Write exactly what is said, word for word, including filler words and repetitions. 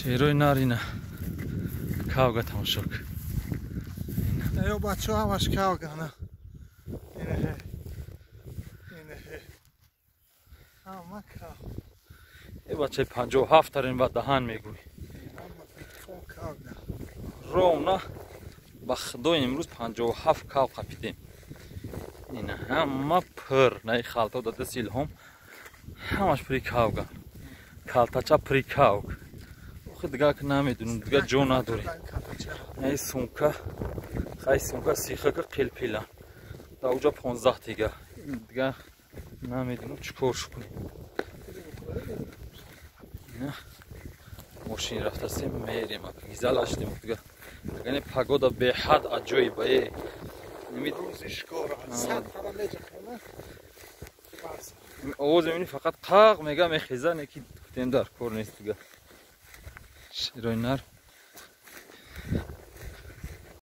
شیرای نارینه کاوگا تماشا کن. یا بچه ها همش کاوگانه. اینه هی اینه هی همه کاو. ای بچه پنجاه و هفت ترین و دهان میگوی رو نه با خدای امروز پنجاه و هفت کاو قپیدیم. اینه همه پر نه خالتا داده سیل هم همش پری کاوگان خالتاچا پری کاوگ خود دیگه که نمیدونم دیگه جو نداری. ای سونکا خیلی سونکا سیخه که قیل پیلان تا اوجا پانزده دیگه دیگه نمیدونم چکارش کنیم. نه ماشین رفته سیم میریم گیزل اشتیم دیگه دیگه پاگودا به حد عجایبه نمید روزش کارم صد فرا میجخمه آواز میبینی فقط قاق میگه میخیزه نکی تندر کار نیست دیگه. شیرای نر